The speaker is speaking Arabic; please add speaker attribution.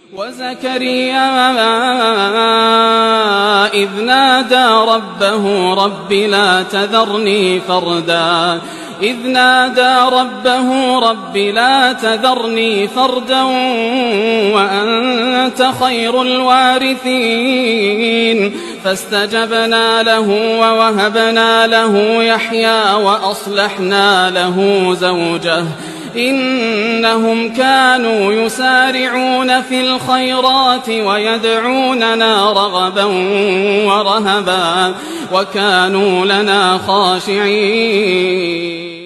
Speaker 1: وزكريا إذ نادى ربه رب لا تذرني فردا وأنت خير الوارثين فاستجبنا له ووهبنا له يحيى وأصلحنا له زوجه إنهم كانوا يسارعون في الخيرات ويدعوننا رغبا ورهبا وكانوا لنا خاشعين.